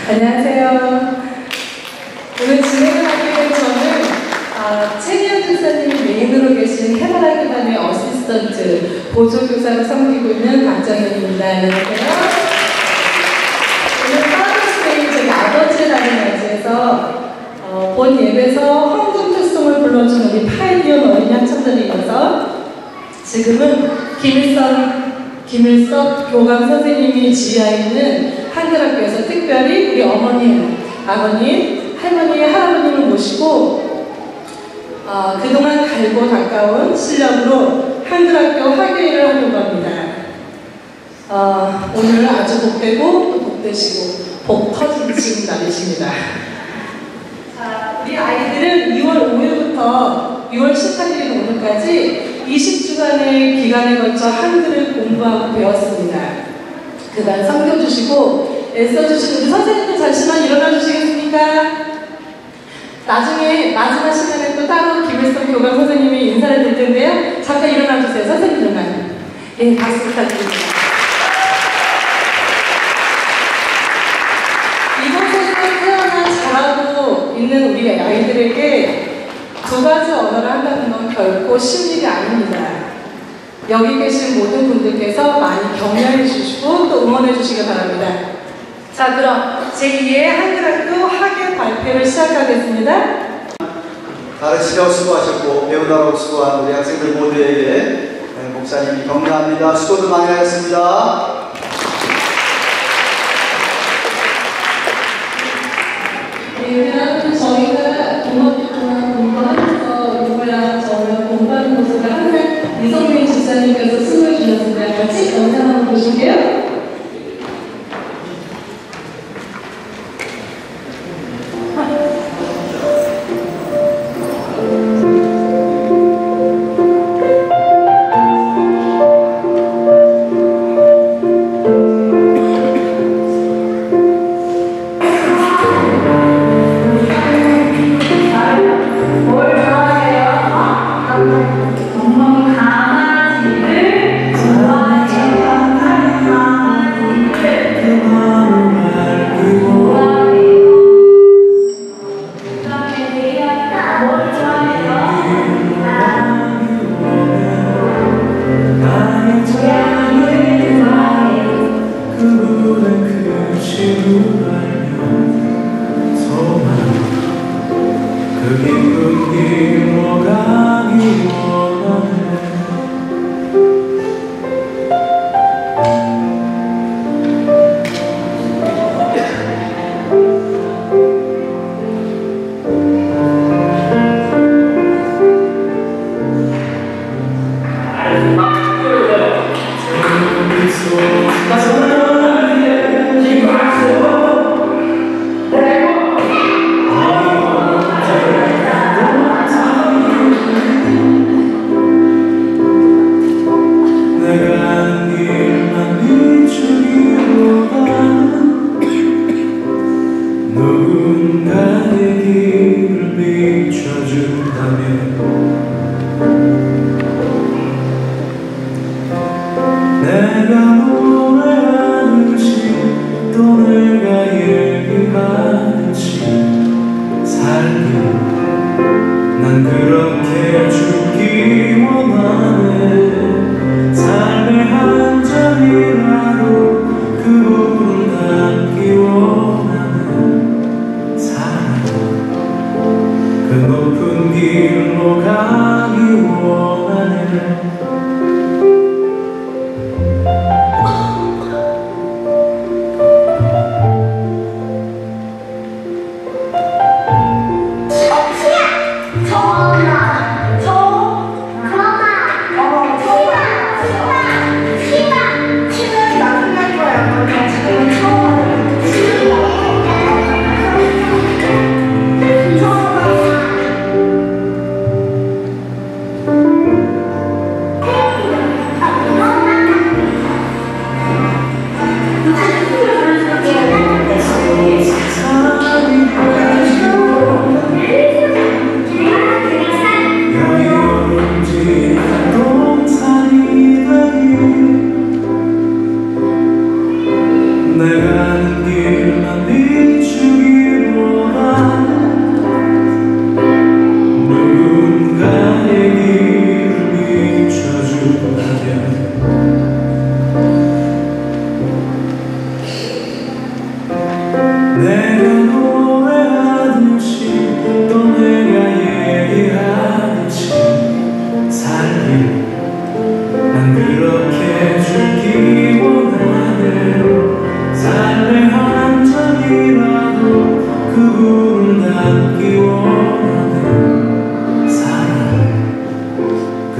안녕하세요. 오늘 진행을 하게 된 저는 최미연 교사님이 메인으로 계신 해바라기 반의 어시스턴트 보조교사를 섬기고 있는 박정현입니다. 안녕하세요. 오늘 파더스데이 저희 아버지의 날을 맞이해서 본 예배에서 헌금 특송을 불러준 우리 파이니어 어린이 학생들에 이어서 지금은 김일석 교감 선생님이 지휘하는 한글학교에서 특별히 우리 어머님, 아버님, 할머니, 할아버님을 모시고 그동안 갈고 닦아온 실력으로 한글학교 학예회를 하려고 합니다. 오늘 아주 복되고 또 복되시고 복 터지신 날이십니다. 자, 우리 아이들은 2월 5일부터 6월 18일 오늘까지 20주간의 기간에 걸쳐 한글을 공부하고 배웠습니다. 그간 섬겨주시고 애써주신 우리 선생님들 잠시만 일어나 주시겠습니까? 나중에 마지막 시간에 또 따로 김일성 교감 선생님이 인사를 드릴 텐데요. 잠깐 일어나 주세요. 선생님들만. 예, 박수 부탁드립니다. 이곳에서 태어나 자라고 있는 우리 아이들에게 두 가지 언어를 한다는 건 결코 쉬운 일이 아닙니다. 여기 계신 모든 분들께서 많이 격려해 주시고 또 응원해 주시기 바랍니다. 자, 그럼 제2의 한글학교 학예 발표를 시작하겠습니다. 가르치려 수고하셨고 배우다가 수고한 우리 학생들 모두에게 목사님이 격려합니다. 수고도 많이 하셨습니다. 네, 여러분 저희가 고등학교 동안 공부하면서 누구랑 저랑 공부하는 모습을 항상 이성민 집사님께서 수고해 주셨습니다. 같이 영상 한번 보실게요.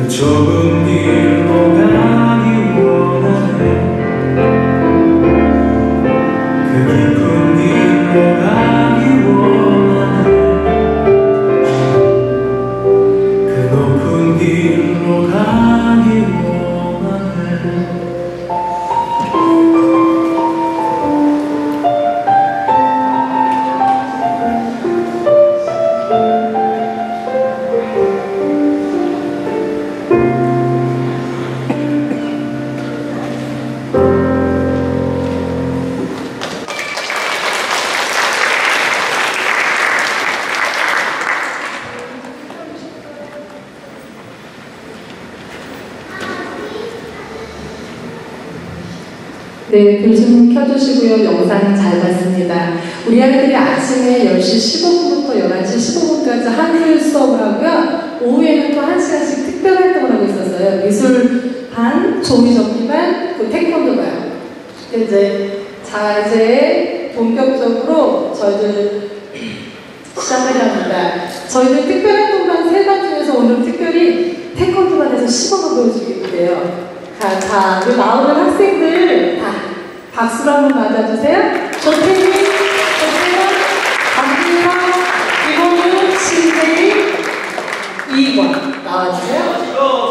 좁은 길로 가기 원하네. 그 깊은 길로 가기 원하네. 그 높은 길로 가기 원하네. 네, 불 좀 켜주시고요. 영상 잘 봤습니다. 우리 아이들이 아침에 10시 15분부터 11시 15분까지 한글 수업을 하고요. 오후에는 또 1시간씩 특별 활동을 하고 있었어요. 미술반, 종이접기반, 그 태권도반. 이제 본격적으로 저희들 시작을 합니다. 저희는 특별 활동반 3반 중에서 오늘 특별히 태권도반에서 시범을 보여주겠는데요. 자, 우리 나오는 학생들 다 박수로 한번 맞아주세요. 조태희, 조태현, 박민서, 이호는, 신재희, 이권 나와주세요.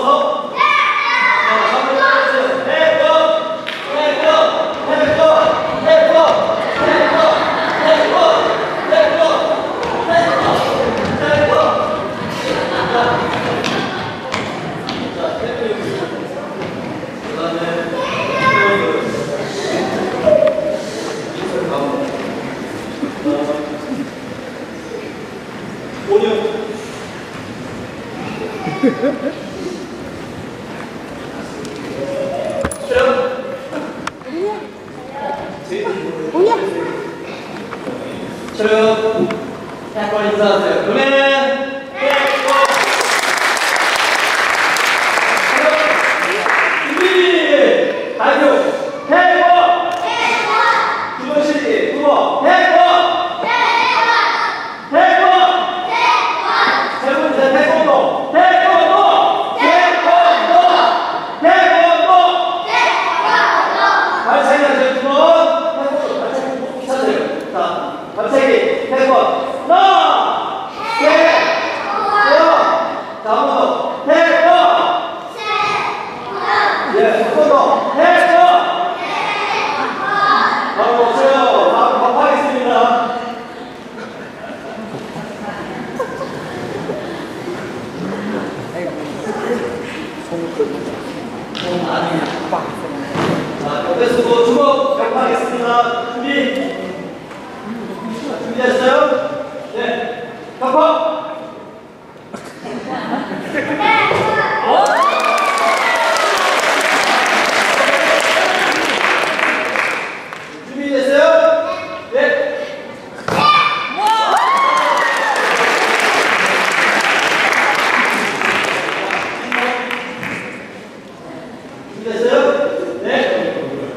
촬영 한번 인사하세요. 그러면 준비 발표 해보 주무시기 두번 해보 세 번째 태권도 발차기 하세요. 두번 발차기 기사세요. 자 발차기 태권 하나 자, 한 번 더 태권 한 번 더 태권 바로 오세요. 다음 밥하겠습니다. 자, 옆에 서고 주먹 격파하겠습니다. 준비됐어요? 네, 격파! 준비됐어요? 네. 준비됐어요? 네.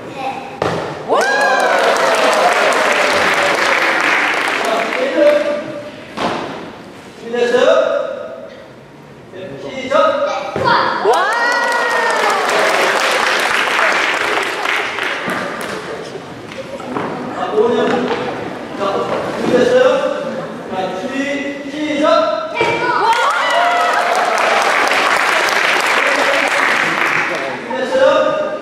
준비됐어요? 네, 시작! 자, 오늘 자, 준비됐어요? 자, 준비, 시작! 준비됐어요?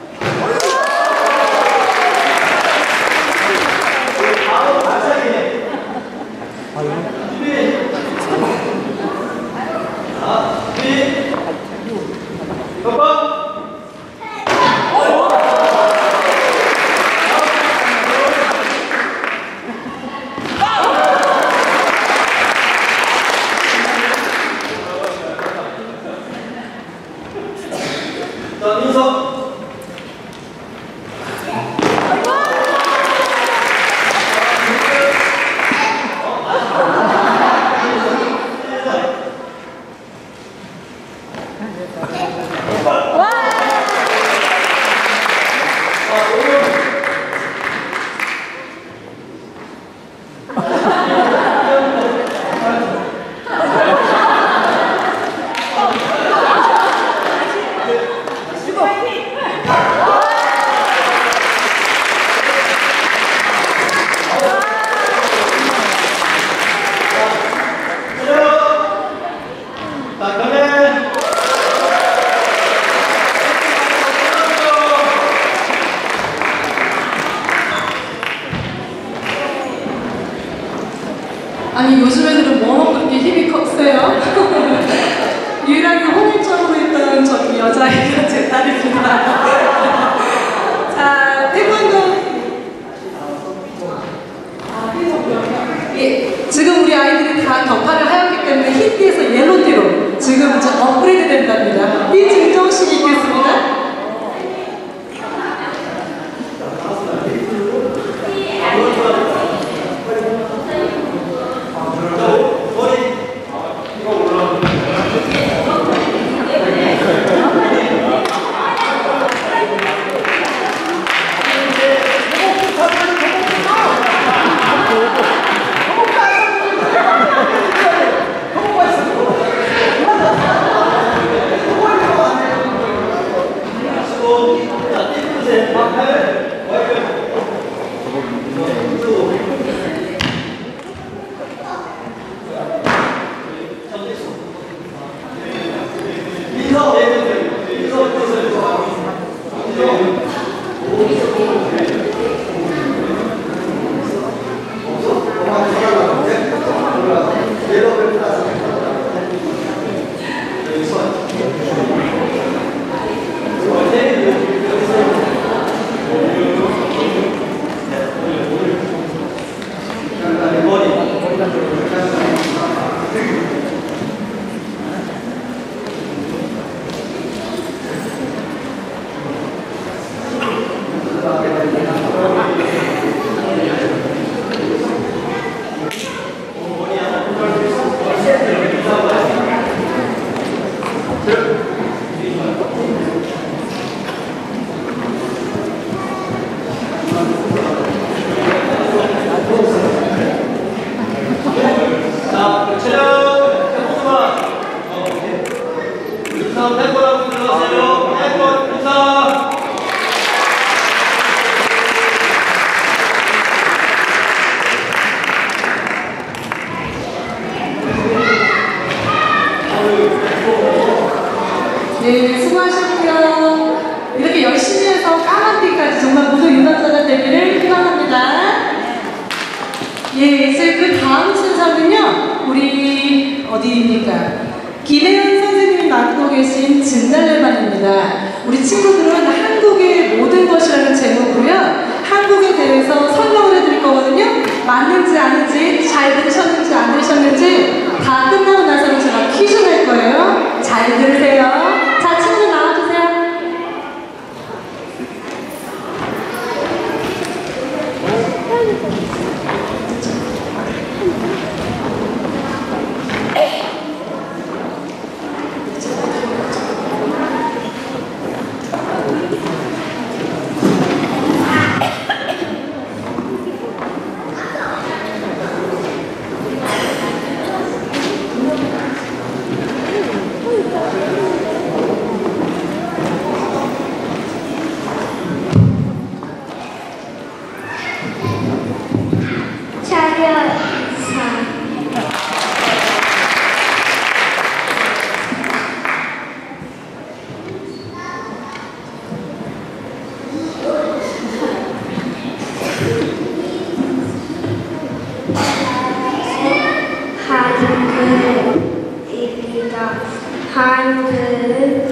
바로 발차기. 준비. 자, 준비. 격파. 자, 민서. 아니 요즘 애들은 뭐 먹고 그렇게 힘이 컸어요? 유일하게 홍일점으로 있던 저기 여자아이가 제 딸입니다. 자, 태권도. 예, 지금 우리 아이들이 다 격파를 하였기 때문에 흰띠에서 옐로띠로 지금 이제 업그레이드 된답니다. 띠 증정식이 있겠습니다. 네, 수고하셨고요. 이렇게 열심히 해서 까만 띠까지 정말 모두 유남자가 되기를 희망합니다. 예, 이제 그 다음 순서는요, 우리 어디입니까? 김혜연 선생님이 맡고 계신 진달래반입니다. 우리 친구들은 한국의 모든 것이라는 제목으로요, 한국에 대해서 설명을 해드릴 거거든요. 맞는지 아닌지, 잘 들으셨는지 안 들으셨는지 다 끝나고 나서는 제가 퀴즈 낼 거예요. 잘 들으세요. 자, 친구들 나와주세요. 한글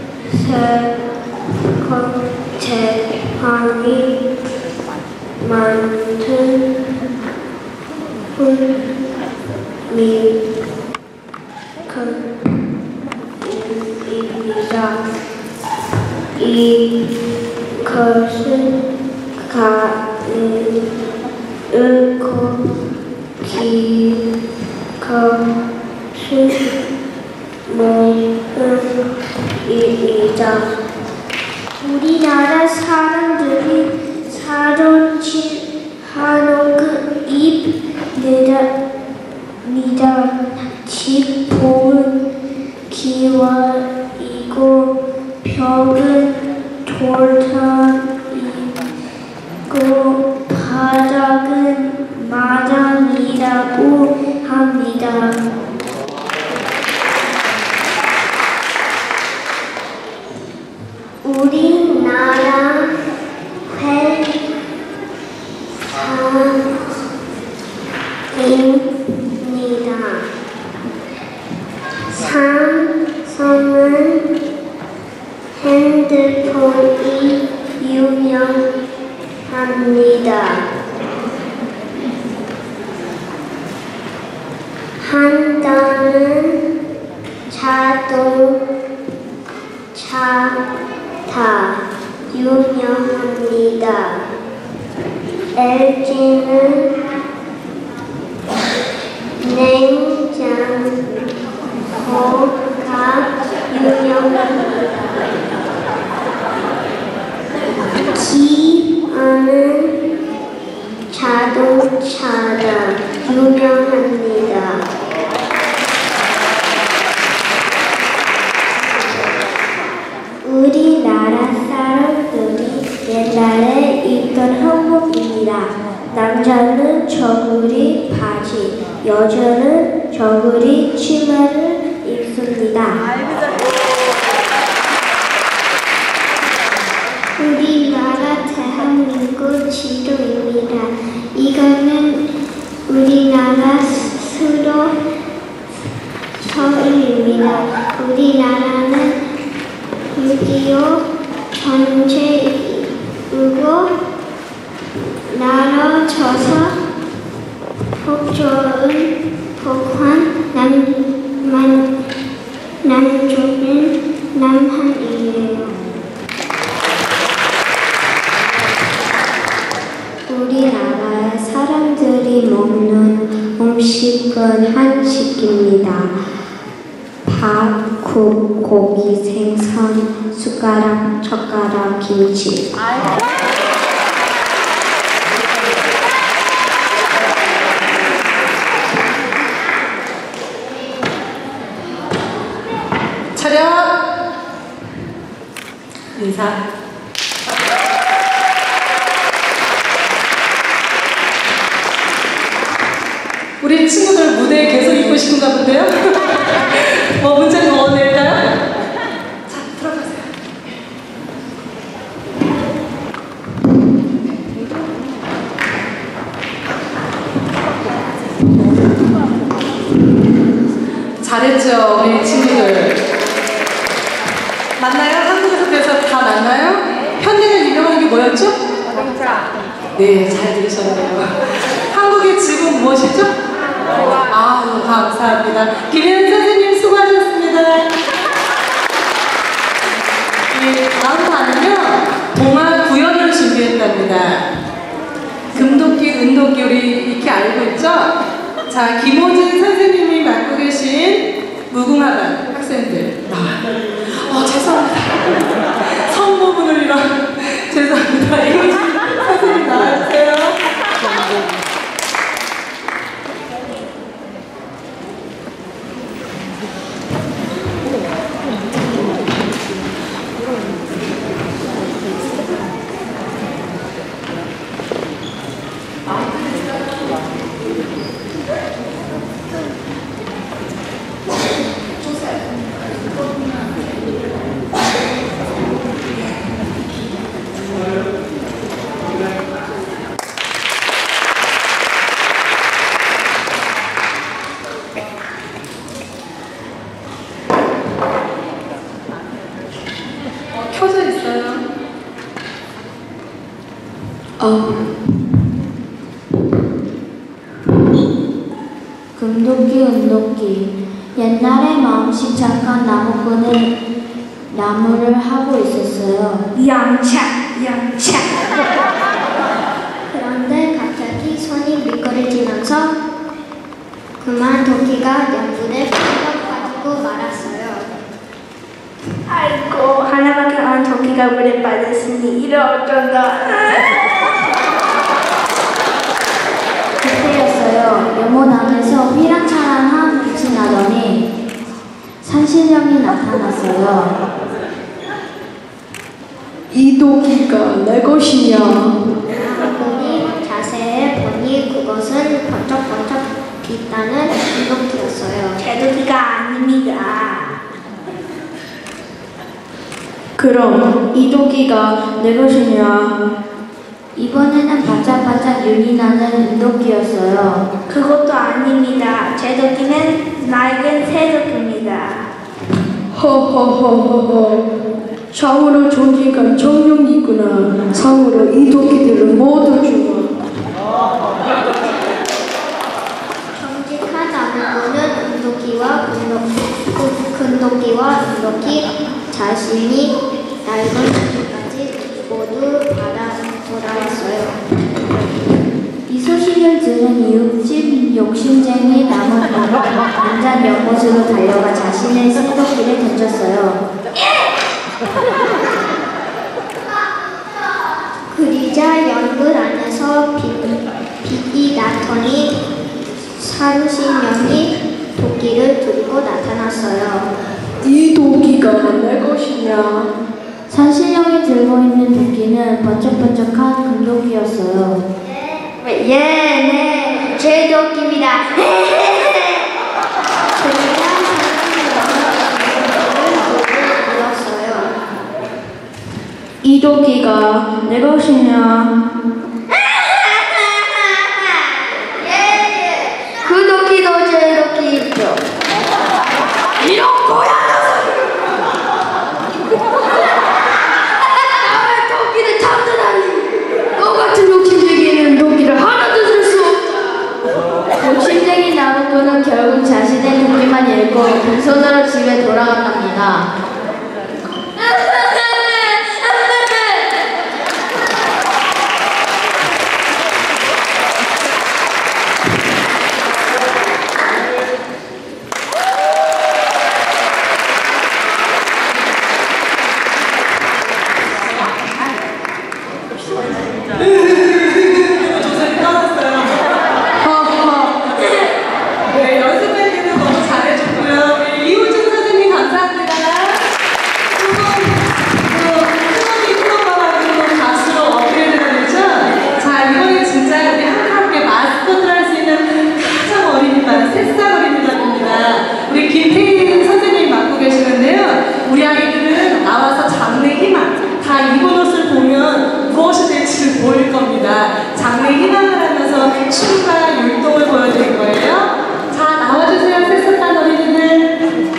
재판이 만든 훈민입니다. 이것은 가능하고 기것은 모험입니다. 우리나라 사람들이 사론질하는 그 입니다. 지붕은 기와이고 벽은 돌탑이고 바닥은 마당이라고 합니다. 우리나라 회사인 핸드폰이 유명합니다. 한다는 자동차다 유명합니다. LG는 냉장고가 유명합니다. 기아는 자동차다 유명합니다. 우리나라 사람들이 옛날에 입던 한복입니다. 남자는 저고리 바지, 여자는 저고리 치마를 입습니다. 우리나라 대한민국 지도입니다. 이거는 우리나라 수도 서울입니다. 우리나라는 6.25 전쟁 이후 나눠져서 북쪽은 북한, 남쪽은 남한이에요. 우리나라의 사람들이 먹는 음식은 한식입니다. 밥, 국, 고기, 생선, 숟가락, 젓가락, 김치. 차렷! 인사. 우리 친구들 무대에 계속 있고 싶은가 본데요? 뭐 문제 더 낼까요? 자, 들어가세요. 잘했죠, 우리 친구들. 맞나요? 한국에서 그래서 다 맞나요? 현대는 유명한 게 뭐였죠? 자동차. 네, 잘 들으셨네요. 한국의 지금 무엇이죠? 아, 감사합니다. 김혜연 선생님 수고하셨습니다. 네, 다음 반은요, 동화 구연을 준비했답니다. 금도끼, 은도끼 우리 이렇게 알고 있죠? 자, 김호진 선생님이 맡고 계신 무궁화반 학생들 나와요. 죄송합니다. 성모분을 이런 죄송합니다. 이호진 선생님 나와주세요. 켜져 있어요. 금도끼, 은도끼. 옛날에 마음씨 착한 나무꾼은 나무를 하고 있었어요. 양차. 그런데 갑자기 손이 미끄러지면서 그만 도끼가 연분에 빠져가지고 말았어요. 아이고, 하나밖에 안 도끼가 물에 빠졌으니 이를 어쩐다. 그때였어요. 연못항에서 휘랑찬란한 빛이 나더니 산신령이 나타났어요. 이 도끼가 내 것이냐? 나무꾼이 자세히 보니 그것은 번쩍번쩍 빛나는 은도끼였어요. 제 도끼가 아닙니다. 그럼 이 도끼가 내 것이냐? 이번에는 반짝반짝 윤이 나는 은도끼였어요. 그것도 아닙니다. 제 도끼는 낡은 새 도끼입니다. 허허허허허. 좌우로 존재가 정령이 있구나. 상으로 이 도끼들을 모두 주마. 정직하다는 것은 은도끼와 금도끼와 은도끼 자신이 낡은 도끼까지 모두 받아 돌아왔어요. 이 소식을 들은 이웃집 욕심쟁이 나무는 당장 연못으로 달려가 자신의 쇠도끼를 던졌어요. 그리자 연못 안에서 빛이 나더니 산신령이 도끼를 들고 나타났어요. 이 도끼가 내 것이냐? 산신령이 들고 있는 도끼는 번쩍번쩍한 금도끼였어요. 네, 제 도끼입니다. 이 도끼가 내 것이냐? 그 도끼도 제 도끼죠. 이런 거야! 남의 도끼를 잡다니! 너 같은 욕심쟁이는 도끼를 하나도 줄 수 없다! 욕심쟁이 나무꾼은 결국 자신의 도끼만 잃고 빈손으로 집에 돌아갑니다. 네, 연습할 너무 잘해줬고요. 이호준 선생님 감사합니다. 수건이 프로그램으로 가수로 업그레이드가 됐죠? 자, 이번에 진짜 우리 함께 마스코트를 할 수 있는 가장 어린이반, 새싹 어린이반입니다. 우리 김태인 선생님이 맡고 계시는데요. 우리 아이들은 나와서 장래 희망, 다 입은 옷을 보면 무엇이 될지 보일 겁니다. 장래 희망을 하면서 춤과 율동을 보여드릴 거예요. 자, 나와주세요. 새싹한 어린이들.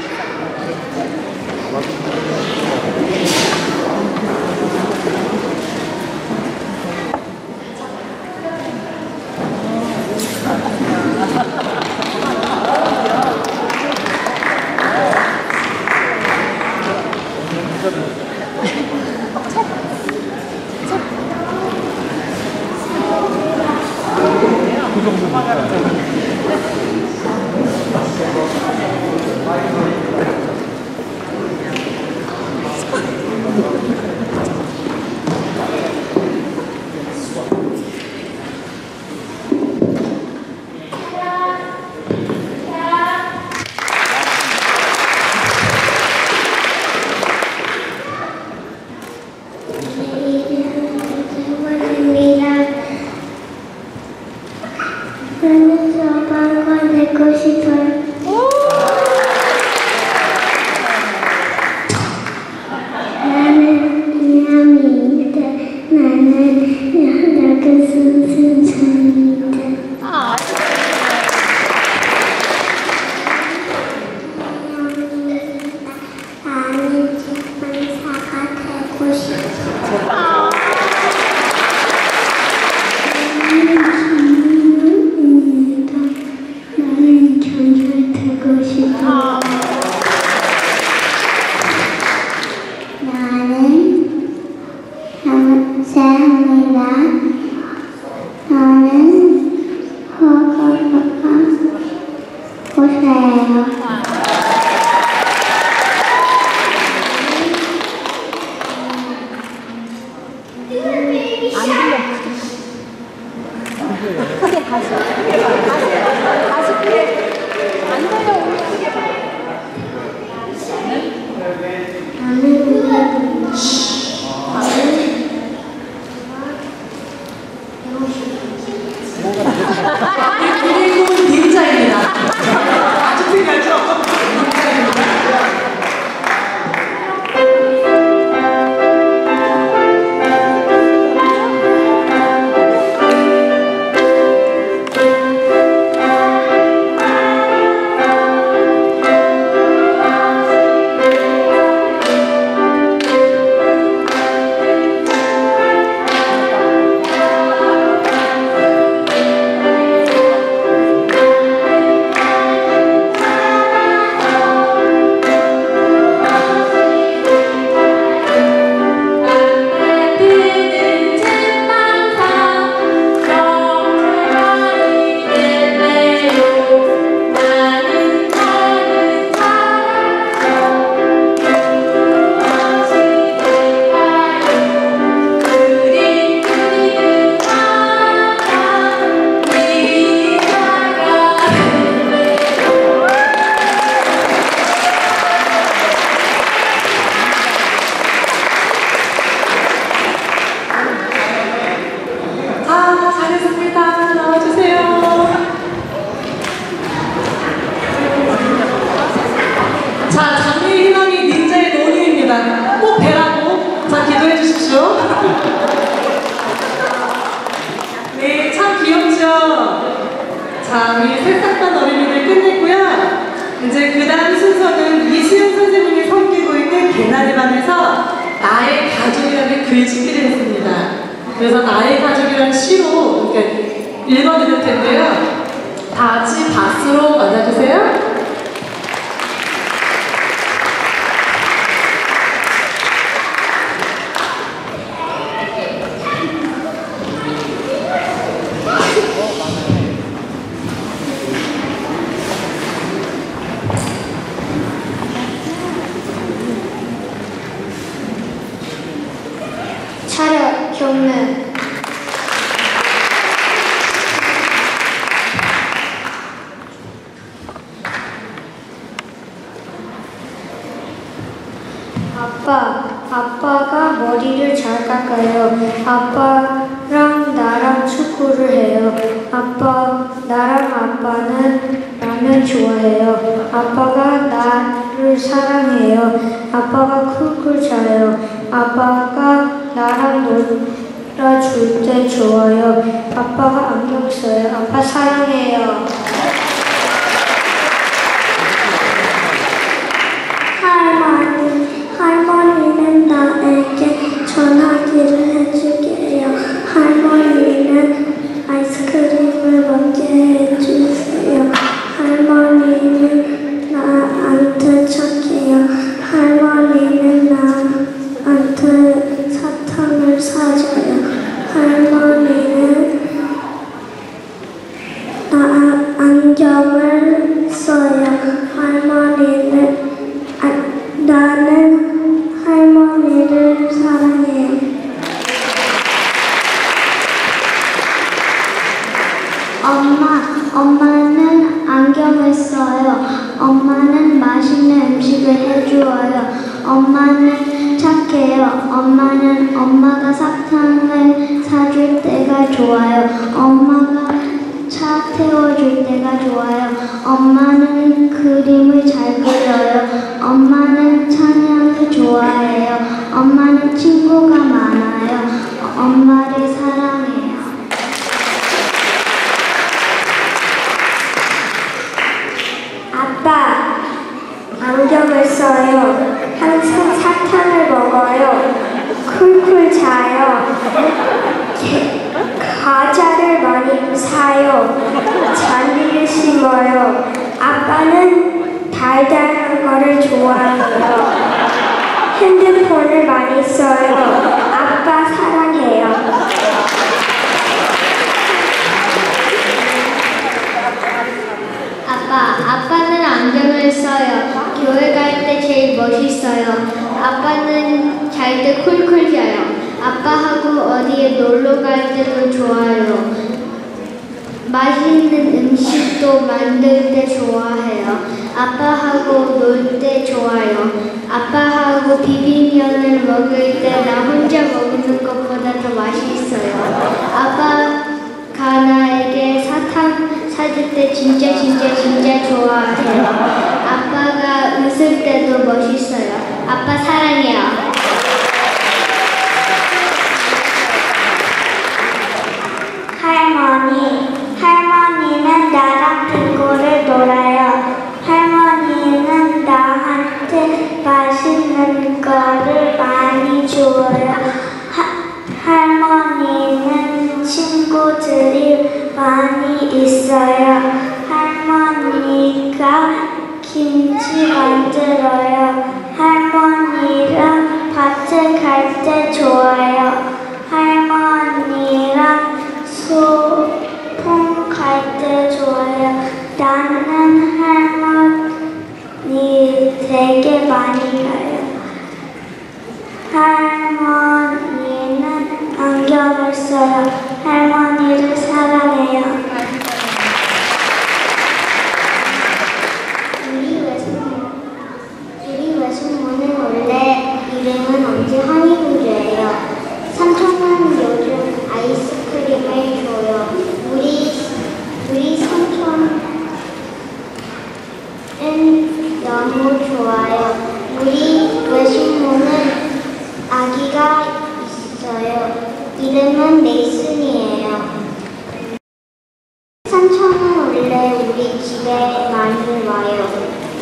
나는 저방과 내고 싶어요. 나는 이남이다. 나는 여기 순순순이다. 나는 집안사가 되고 싶어. 나는 전설 되고 싶어. 나는 감사합니다. 나는 허가가 보세요. 그리고 닌자입니다. 아주 특이하죠? 자, 우리 새싹반 어린이들 끝냈고요. 이제 그 다음 순서는 이수연 선생님이 섬기고 있는 개나리반에서 나의 가족이라는 글짓기를 했습니다. 그래서 나의 가족이라는 시로 이렇게 읽어드릴 텐데요. 다 같이 박수로 맞아주세요. 차렷, 경례. 아빠가 머리를 잘 깎아요. 아빠랑 나랑 축구를 해요. 나랑 아빠는 라면 좋아해요. 아빠가 나를 사랑해요. 아빠가 쿨쿨 자요. 아빠가 나랑 놀아줄 때 좋아요. 아빠가 안경 써요. 아빠 사랑해요. 할머니는 나에게 전화기를 해주게요. 할머니는 아이스크림을 먹게 해주세요. 할머니는 나한테 착해요. 할머니는 나한테 사탕을 사줘요. 할머니는 안경을 써요. 나는 할머니를 사랑해요. 엄마는 안경을 써요. 엄마는 맛있는 음식을 해주어요. 엄마는 착해요. 엄마는 엄마가 사탕을 사줄 때가 좋아요. 엄마가 차 태워줄 때가 좋아요. 엄마는 그림을 잘 그려요. 엄마는 찬양을 좋아해요. 엄마는 친구가 많아요. 엄마를 사랑해요. 아빠, 안경을 써요. 항상 사탕을 먹어요. 쿨쿨 자요. 과자를 많이 사요. 잔디를 심어요. 아빠는 달달한 거를 좋아해요. 핸드폰을 많이 써요. 아빠 사랑해요. 아빠는 안경을 써요. 교회 갈 때 제일 멋있어요. 아빠는 잘 때 쿨쿨 자요. 아빠하고 어디에 놀러 갈 때도 좋아요. 맛있는 음식도 만들 때 좋아해요. 아빠하고 놀 때 좋아요. 아빠하고 비빔면을 먹을 때 나 혼자 먹는 것보다 더 맛있어요. 아빠가 나에게 사탕 사줄 때 진짜 좋아해요. 아빠가 웃을 때도 멋있어요. 아빠 사랑해요. 할머니는 나랑 빙고를 놀아요. 할머니는 나한테 맛있는 거를 많이 줘요. 할머니는 친구들이 많이 있어요. 할머니가 김치 만들어요. 할머니랑 밭에 갈 때 좋아요. 할머니랑 소풍 갈 때 좋아요. 나는 할머니 되게 많이 가요. 할머니는 안경을 써요. 할머니를 사랑해요. 우리 외숙모는 원래 이름은 엄지헌이공주예요. 삼촌은 요즘 아이스크림을 줘요. 우리 삼촌은 너무 좋아요. 우리 외숙모는 아기가 있어요. 이름은 메이슨이에요. 삼촌은 원래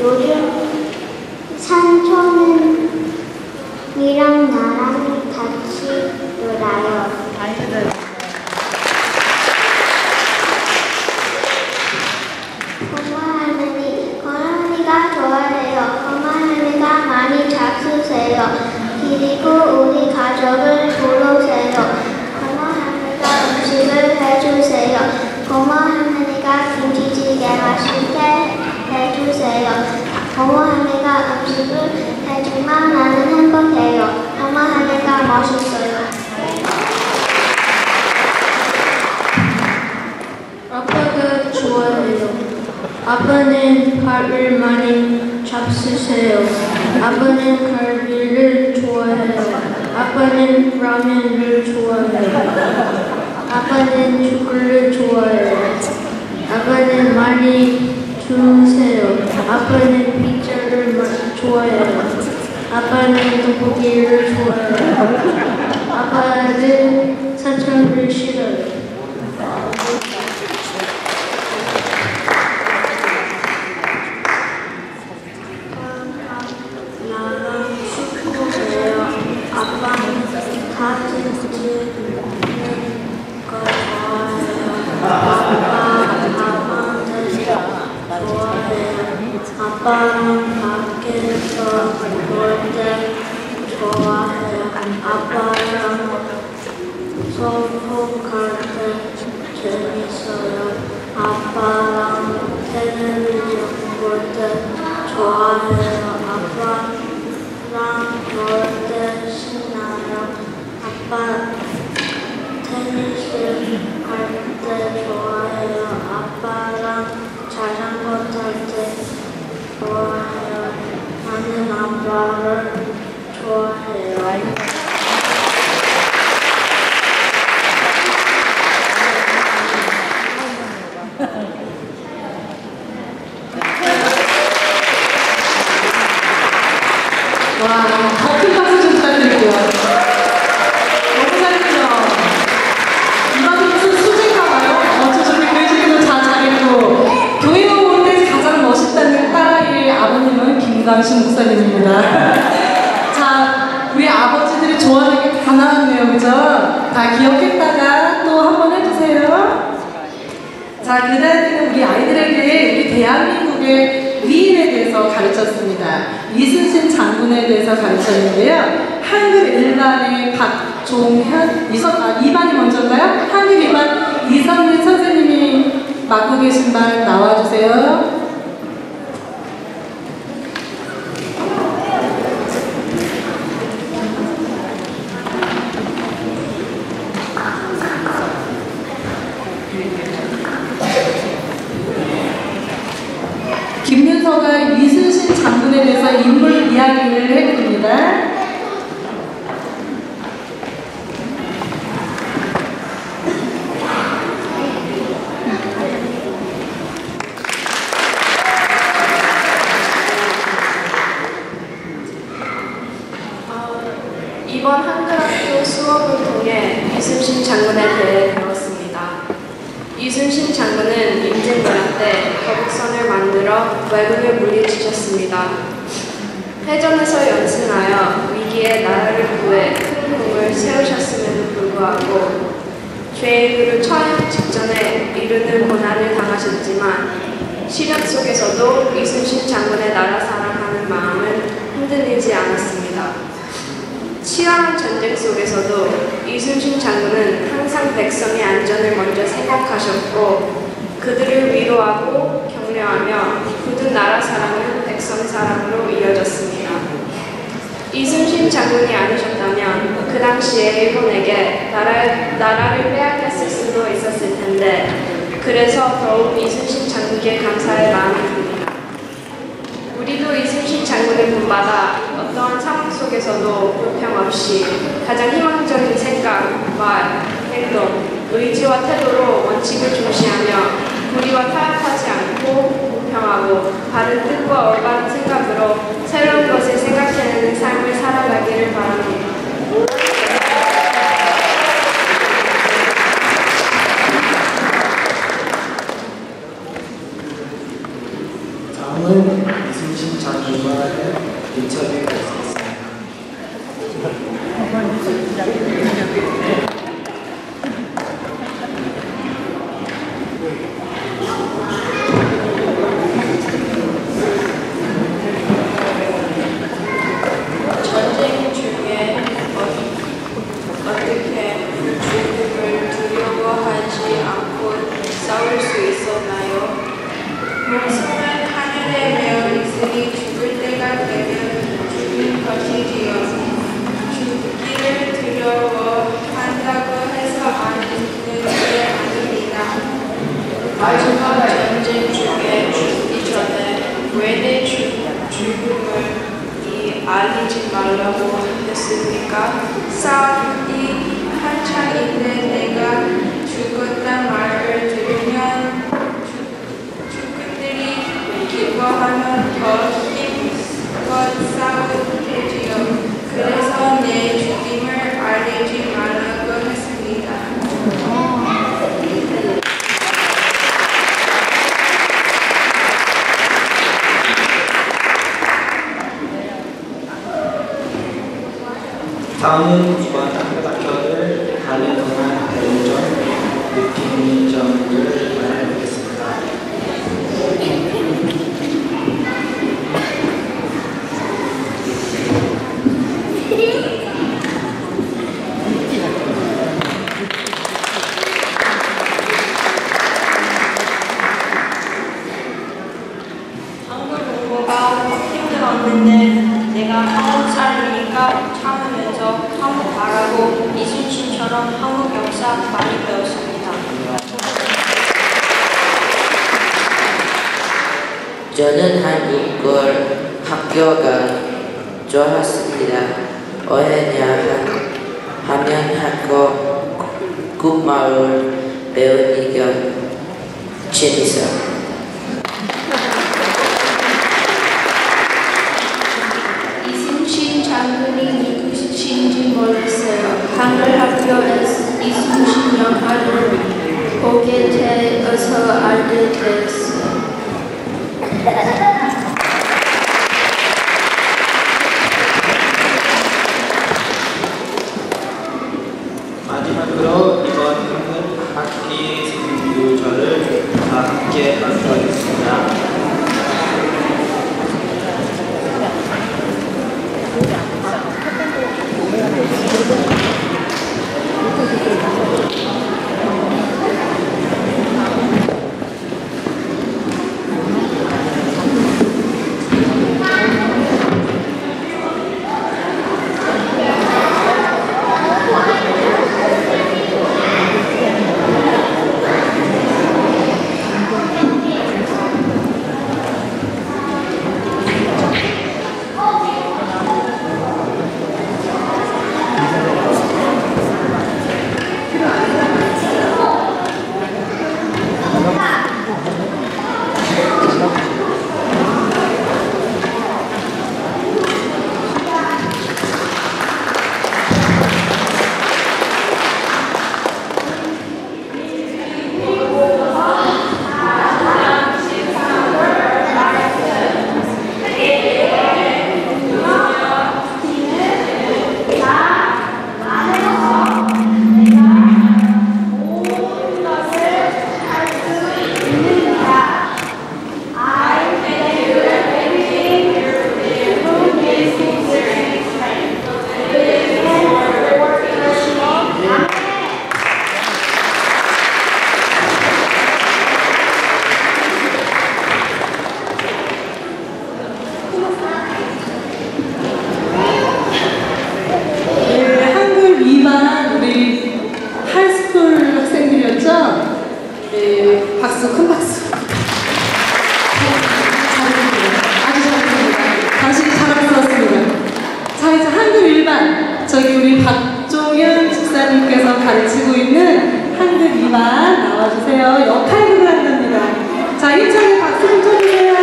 요즘 삼촌이랑 나랑 같이 놀아요. 고마 할머니, 고라니가 좋아해요. 고마 할머니가 많이 잡수세요. 그리고 우리 가족을 보러 오세요. 고마 할머니가 음식을 해주세요. 고마 할머니가 김치찌개 맛있게 해주세요. 고마 할머니가 음식을 해주면 나는 행복해요. 고마 할머니가 멋있어요. 아빠가 좋아해요. 아빠는 밥을 많이 잡수세요. 아빠는 갈비를 좋아해요. 아빠는 라면을 좋아해요. 아빠는 죽을 좋아해요. 아빠는 많이 주세요. 아빠는 피자를 좋아해요. 아빠는 떡볶이를 좋아해요. 아빠는 사탕을 싫어요. 나랑 축구해요. 아빠는 사진 찍는 거 좋아해요. 아빠한테 좋아해요. 아빠랑 밖에서 놀 때 좋아해요. 아빠랑 소풍갈 때 재밌어요. 아빠랑 텔레비전 볼 때 좋아해요. 아빠랑 놀 때 신나요. 아빠 테니스 할 때 좋아해요. 아빠랑 자전거 탈 때 좋아해요. 나는 아빠를 좋아해요. 와, 더 큰 박수 좀 부탁드릴게요. 너무 잘했죠? 이만큼 무슨 수제인가봐요. 저렇게 교회식도 다 잘했고, 교회 올 때 가장 멋있다는 딸아이의 아버님은 김광신 목사님입니다. 자, 우리 아버지들이 좋아하는 게 다 나왔네요, 그죠? 다 기억했다가 또 한 번 해주세요. 자, 그 다음에는 우리 아이들에게 우리 대한민국의 위인에 대해서 가르쳤습니다. 이순신 장군에 대해서 가르쳤는데요. 한글 1반의 박종현, 2반이 먼저인가요? 한글 2반 이성민 선생님이 맡고 계신 반 나와주세요. 김윤서가 이순신 장군에 대해서 인물 이야기를 해드립니다. 이번 한글학교 수업을 통해 이순신 장군에 대해 배웠습니다. 이순신 장군은 임진왜란 때 거북선을 만들어 왜군을 물리치셨습니다. 해전에서 연승하여 위기에 나라를 구해 큰 공을 세우셨음에도 불구하고 죄인들을 처형 직전에 이르는 고난을 당하셨지만 시련 속에서도 이순신 장군의 나라 사랑하는 마음은 흔들리지 않았습니다. 치열한 전쟁 속에서도 이순신 장군은 항상 백성의 안전을 먼저 생각하셨고 그들을 위로하고 격려하며 굳은 나라 사랑은 백성 사랑으로 이어졌습니다. 이순신 장군이 아니셨다면 그 당시에 일본에게 나라를 빼앗겼을 수도 있었을 텐데 그래서 더욱 이순신 장군께 감사의 마음이 듭니다. 우리도 이순신 장군을 본받아 어떠한 상황 속에서도 불평 없이 가장 희망적인 생각, 말, 행동, 의지와 태도로 원칙을 중시하며 불의와 타협하지 않고 공평하고 바른 뜻과 올바른 생각으로 새로운 것을 생각해내는 삶을 살아가기를 바랍니다. 다음은 이순신 전쟁 중에 어떻게 죽음을 두려워하지 않고 싸울 수 있었나요? 목숨은 하늘에 매어 있으니 죽을 때가 되면 죽는 것이지요. 죽기를 두려워한다고 해서 안 죽는 게 아닙니다. 마지막 전쟁 중에 죽기 전에 왜 내 죽음을 알리지 말라고 했습니까? 싸움이 한창인데 내가 죽었단 말을 들으면 죽은들이 기뻐하면 더 힘껏 싸우면 되지요. 그래서 내 죽임을 알리지 말라고 했습니다. 다음은 이번 학교를 가는 동안 배운 점, 느낀 점을 말해보겠습니다. 한국 공부가 힘들었는데 내가 한국 사람이니까 참으면서 한국 말하고 이순신처럼 한국 역사 많이 배웠습니다. 저는 한국어 학교가 좋았습니다. 하면 하고 국말을 배우니까 재밌어요. 이순신 장군이 누구신지 몰랐어요. 한글 학교에서 이순신 영화를 보게 되어서 알게 됐어요. 마지막으로 이번 학기 생일절을 다 함께 만들어겠습니다. 박수, 큰 박수. 아주 잘했습니다. 당신이 자랑스럽습니다. 자, 이제 한글 일반. 저기 우리 박종현 집사님께서 가르치고 있는 한글 일반 나와주세요. 역할극을 한답니다. 자, 1차에 박수 좀 쳐주세요.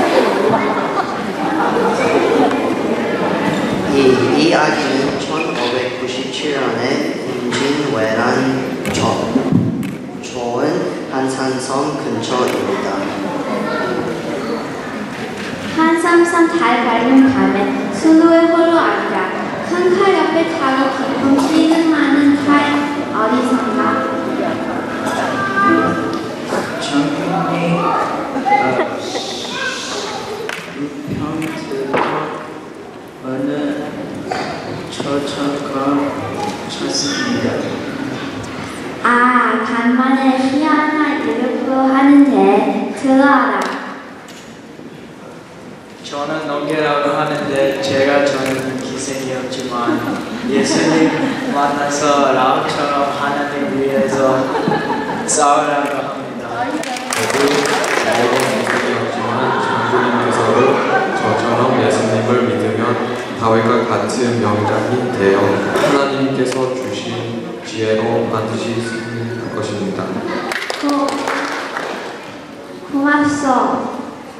이 아기는 1500 1997년에 임진왜란 좋은 한산섬 근처입니다. 한삼섬 달 밝은 밤에 수로에 홀로 앉아 큰 칼 옆에 타고 깊은 씨름 많은 달 어디선가 장군이 루평트로 어느 저천가 찾습니다. 아, 간만에 희한한 이름으로 하는데 들어와라. 저는 농계라고 하는데 제가 저는 기생이었지만 예수님 만나서 라합처럼 하나님 위해서 싸우라고 합니다. 저도 기생이었지만 장군님께서도 저처럼 예수님을 믿으면 다윗과 같은 명장이 되어 하나님께서 주신 지혜로 반드시 승리할 것입니다. 고맙소.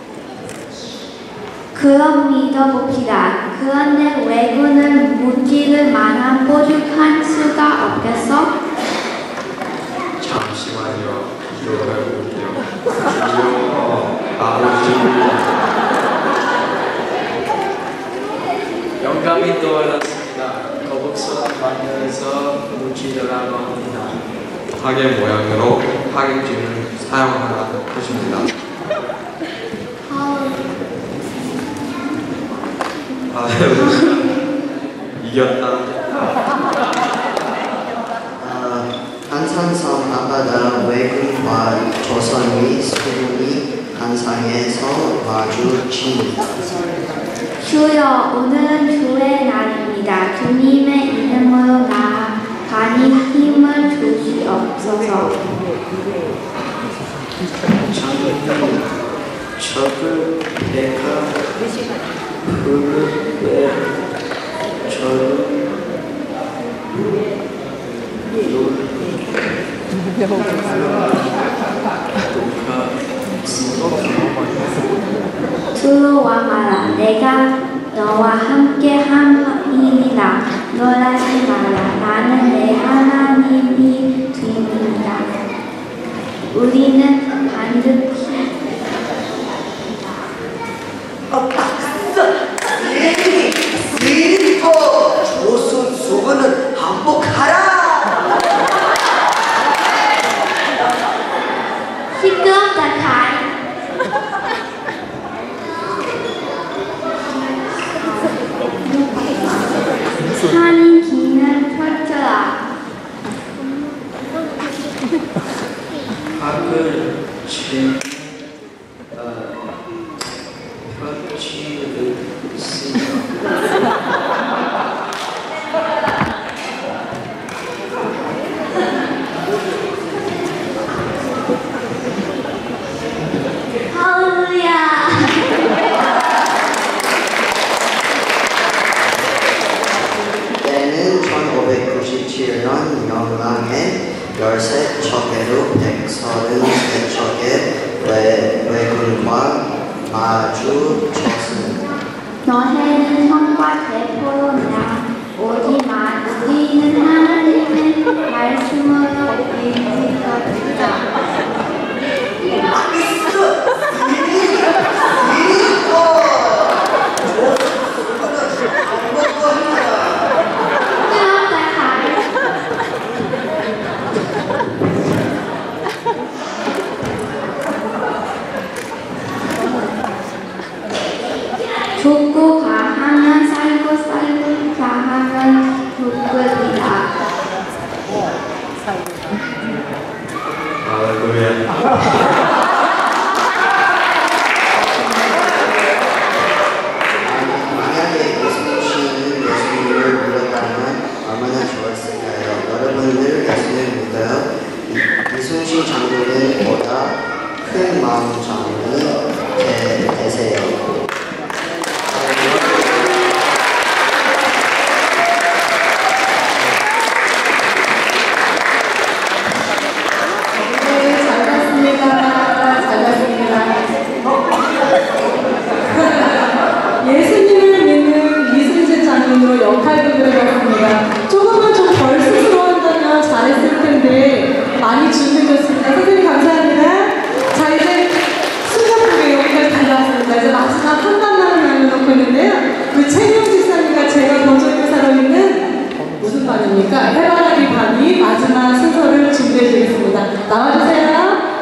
그럼 믿어봅시다. 그런데 왜군을 무찌를 만한 뽀죽한 수가 없겠어? 잠시만요. 기도해 볼게요. 주여 아버지. 영감이 떠올랐습니다. 거북선 만들어서 무찌르라고 합니다. 하계 모양으로 하객진을 사용하라 것입니다. 이겼다. 한산섬 앞바다 왜군과 조선의 수군이 한상에서 마주칩니다. 주여, 오늘은 주의 날입니다. 주님의 이름으로 나아가니 힘을 주시옵소서. 장군님, 적을 내가 부르되 저를 들어와 마라. 내가 너와 함께 함이니라. 놀라지 마라. 나는 내 하나님이 됨이니라. 우리는 반드시 조선 수군은 항복하라! 시끄럽다, 가이. 산이 기는 펼쳐라. 학을 친 펼치를 쓰며 할렐루야. 때는 1597년 영랑에 13척에로 133척의 왜군과 마주쳤습니다. 너희는 성과 대포로 나오지만 우리는 하나님의 말씀으로 이길 것이다. 죽고 가하면 살고 살고 보컬 부분을 봤습니다. 조금만 좀 덜 스스로한다면 잘했을 텐데 많이 준비해줬습니다. 선생님 감사합니다. 자, 이제 순간적으로 여기까지 달려왔습니다. 이제 마지막 한 단만을 남겨놓고 있는데요. 우리 최명 집사님과 제가 도전교사로 있는 무슨 반입니까? 해바라기 반이 마지막 순서를 준비해주겠습니다. 나와주세요.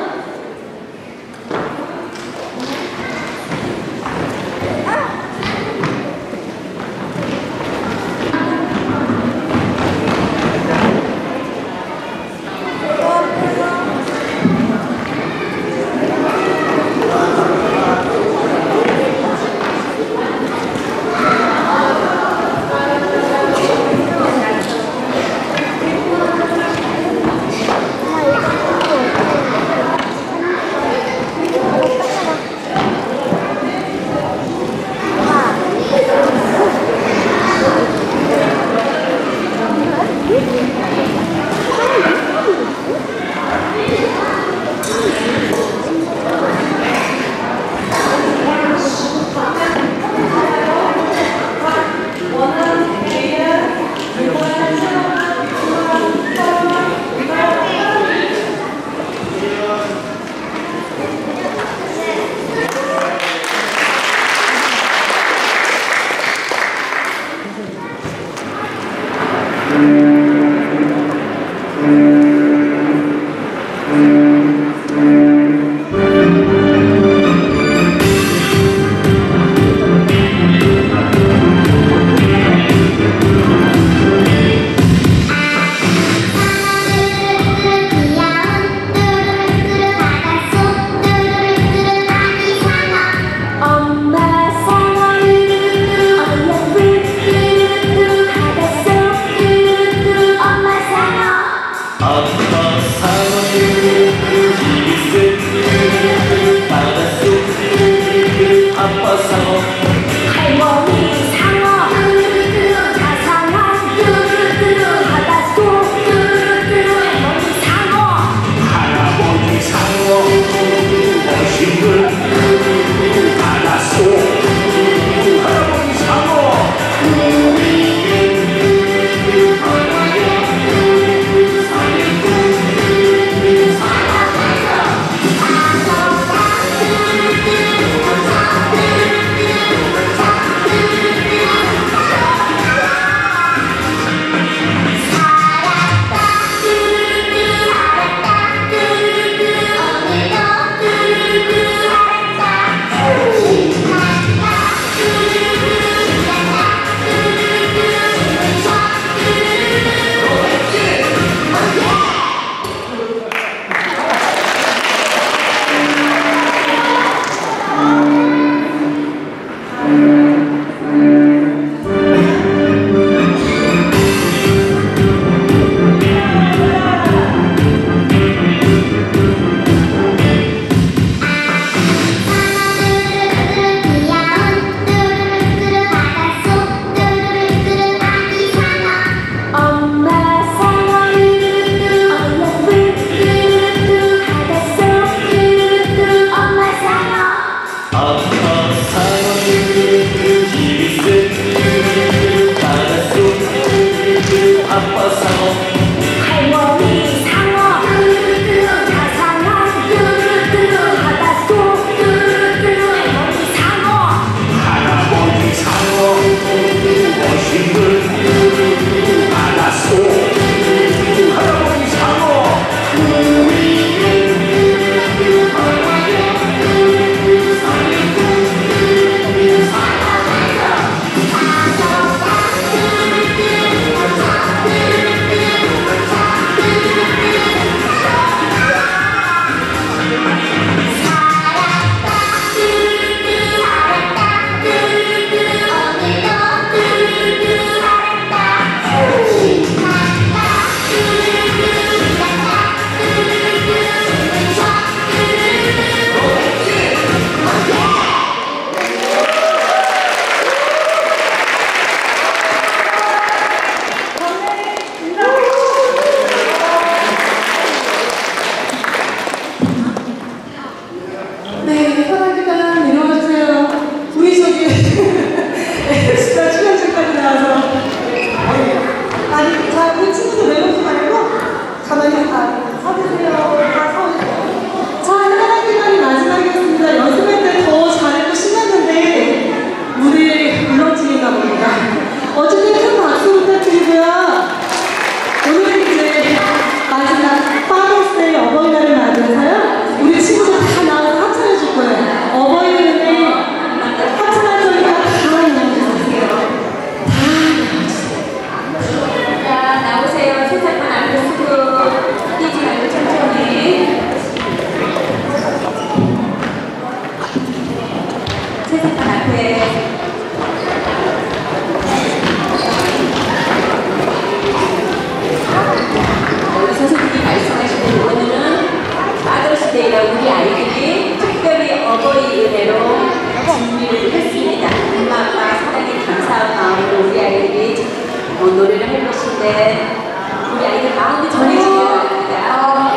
노래를 할 것인데 우리 아이들 마음이 전해지길 바랍니다.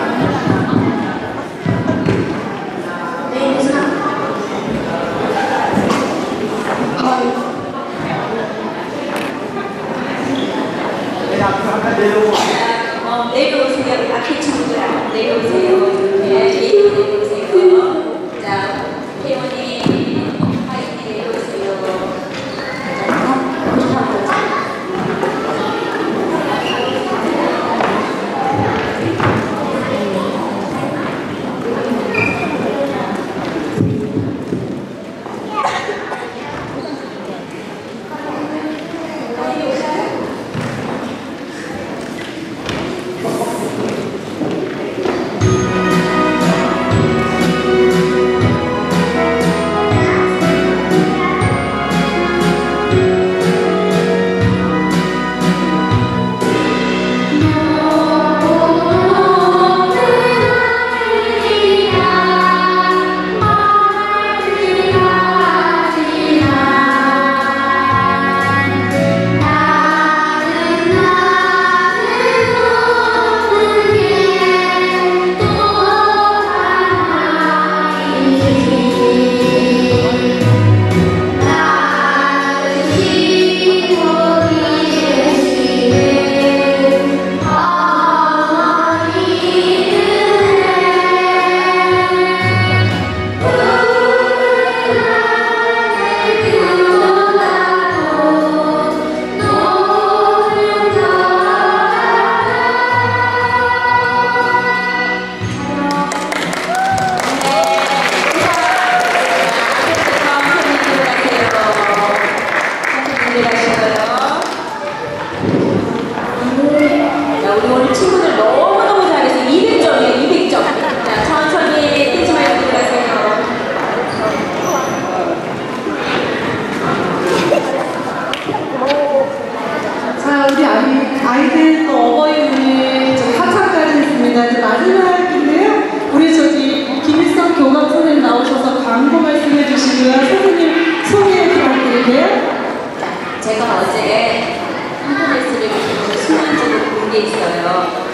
내려오세요. 앞에 친구들 내려오세요. 내려오세요. 자, 태원이 화이팅 내려오세요. 아이들 또 어버이날 하차까지 했습니다. 이제 마지막인데요. 우리 김일성 교감 선생님 나오셔서 광고 말씀해 주시고요. 선생님 소개 부탁드릴게요. 제가 어제 인터넷을 순간적으로 본 게 있어요.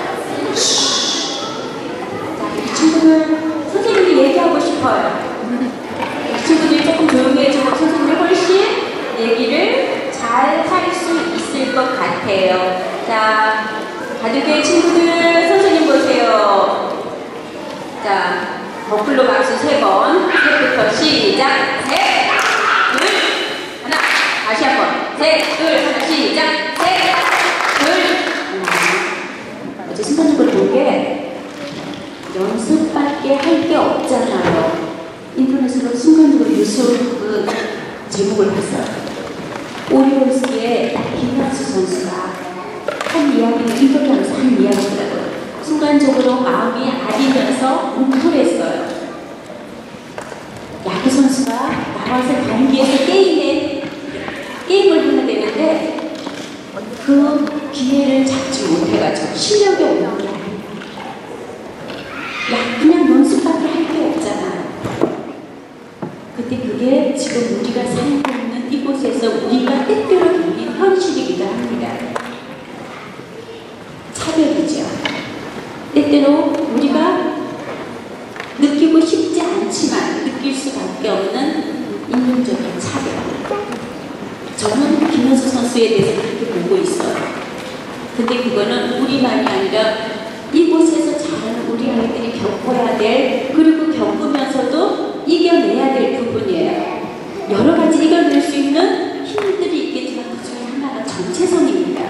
이 친구들 선생님이 얘기하고 싶어요. 이 친구들이 조금 조용히 해주고 선생님이 훨씬 얘기를 잘 할 수 있을 것 같아요. 자, 가족의 친구들 선생님 보세요. 자, 거꾸로 박수 3번. 셋부터 시작. 셋, 둘, 하나. 다시 한 번. 셋, 둘, 하나. 시작. 셋, 둘, 하나. 어제 순간적으로 본 게 연습밖에 할 게 없잖아요. 인터넷으로 순간적으로 뉴스 제목을 봤어요. 오리온스의 김현수 선수가 한 이야기를 인터뷰하면서 한 이야기더라고요. 순간적으로 마음이 아리면서 뭉클했어요. 야구 선수가 나와서 경기에서 게임을 해야 되는데 그 기회를 잡지 못해가지고 실력이 없는 게 아니에요. 그냥 연습밖에 할 게 없잖아요. 근데 그게 지금 우리가 살고 있는 이곳에서 우리가 때때로 겪는 현실이기도 합니다. 차별이죠. 때때로 우리가 느끼고 싶지 않지만 느낄 수밖에 없는 인륜적인 차별. 저는 김현수 선수에 대해서 그렇게 보고 있어요. 근데 그거는 우리만이 아니라 이곳에서 자라는 우리 아이들이 겪어야 될, 그리고 겪으면서도 이겨내야 될 부분이에요. 여러 가지 이겨낼 수 있는 힘들이 있겠지만 그 중에 하나가 정체성입니다.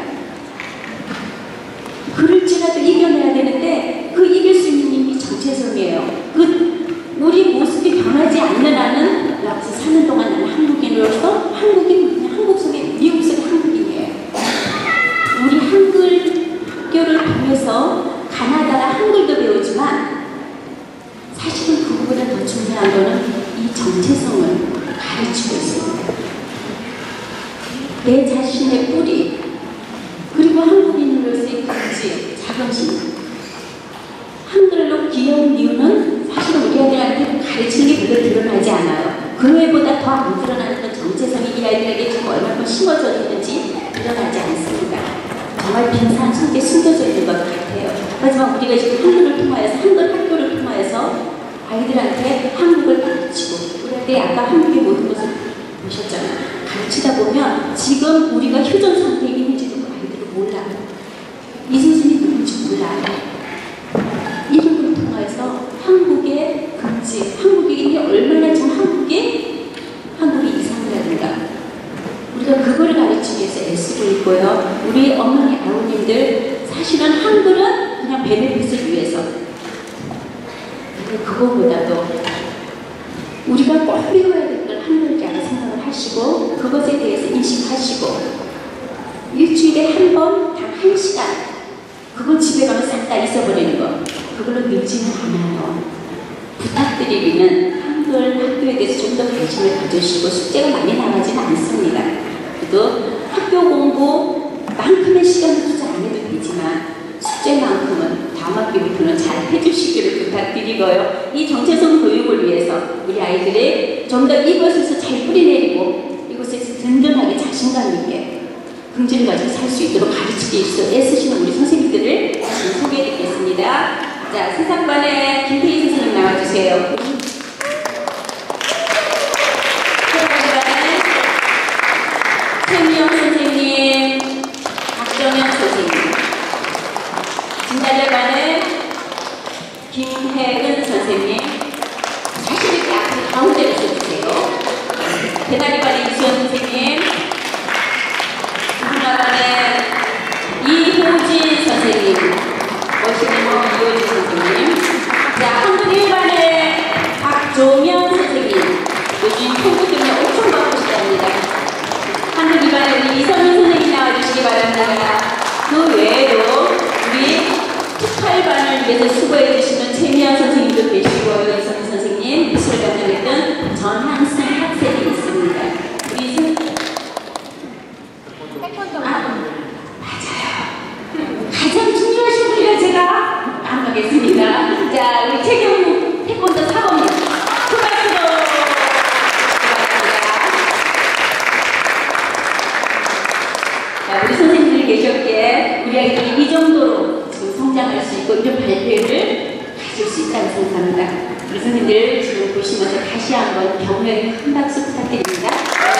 그럴지라도 이겨내야 되는데 그 이길 수 있는 힘이 정체성이에요. 우리 모습이 변하지 않는 한은 여기서 사는 동안 나는 한국인으로서 한국 속에 미국 속의 한국인이에요. 우리 한글 학교를 통해서 가나다라 한글도 배우지만 사실은 그보다 더 중요한 거는 이 정체성을 가르치고 있습니다. 내 자신의 뿌리, 그리고 한국인으로서의 가치, 자긍심. 한글로 귀여운 이유는 사실은 우리 아이들한테 가르치는 게 별로 드러나지 않아요. 그 외보다 더 안 드러나는 건 정체성이 이 아이들에게 지금 얼마나 심어져 있는지 드러나지 않습니다. 정말 빙산 속에 숨겨져 있는 것 같아요. 하지만 우리가 지금 한글 통하여서, 한글 학교를 통하여서 아이들한테 한국을 가르치고, 우리 때 아까 한국의 모든 것을 보셨잖아요. 가르치다 보면 지금 우리가 휴전 상태에 있는지도 아이들은 몰라요. 이순신이 누군지 몰라요. 이런 걸 통해서 한국의 극지, 한국인이 얼마나 지금 한국이 이상하다든가, 우리가 그거를 가르치기 위해서 애쓰고 있고요. 우리 어머니, 아버님들 사실은 한글은 그냥 베네핏을 위해서, 근데 그거보다도 우리가 꼭 배워야 될 걸 한글이라고 생각을 하시고 그것에 대해서 인식하시고 일주일에 한 번, 단 1시간 그걸 집에 가면 싹 다 잊어버리는 거, 그걸로 늘지는 않아요. 부탁드리기는 한글 학교에 대해서 좀 더 관심을 가져주시고, 숙제가 많이 나가지는 않습니다. 그래도 학교 공부만큼의 시간을 투자 안 해도 되지만 숙제만큼은 다음 학기부터는 잘 해주시기를 부탁드리고요. 이 정체성 교육을 위해서 우리 아이들이 좀 더 이곳에서 잘 뿌리내리고 이곳에서 든든하게 자신감 있게 긍지를 가지고 살 수 있도록 가르치기 위해서 애쓰시는 우리 선생님들을 소개해드리겠습니다. 자, 세상반의 김태희 선생님 나와주세요. 세상반의 최미영 선생님, 박정현 선생님, 진달래반의 김혜은 선생님, 사실 이렇게 앞에 가운데로 서주세요. 대나리반의 이수연 선생님, 문화반의 이호진 선생님, 멋있는 이호진 선생님, 자, 한국 1반의 박조명 선생님, 요즘 통구 때문에 엄청 바쁘시답니다. 한국 2반의 우리 이선민 선생님 나와주시기 바랍니다. 그 외에도 우리 18반을 위해서 수고해주시는 최미연 선생님도 계시고요. 이선민 선생님, 미술을 담당했던 전한승 학생이 있습니다. 우리 맞아요. 가장 중요하신 분이라 제가 안 가겠습니다. 자, 우리 최경무 태권도 사범님, 큰 박수로 고맙습니다. 자, 우리 선생님들이 계셨기에 우리 아이들이 이 정도로 지금 성장할 수 있고 이런 발표를 가질 수 있다고 생각합니다. 우리 선생님들 지금 보시면서 다시 한번 격려의 큰 박수 부탁드립니다.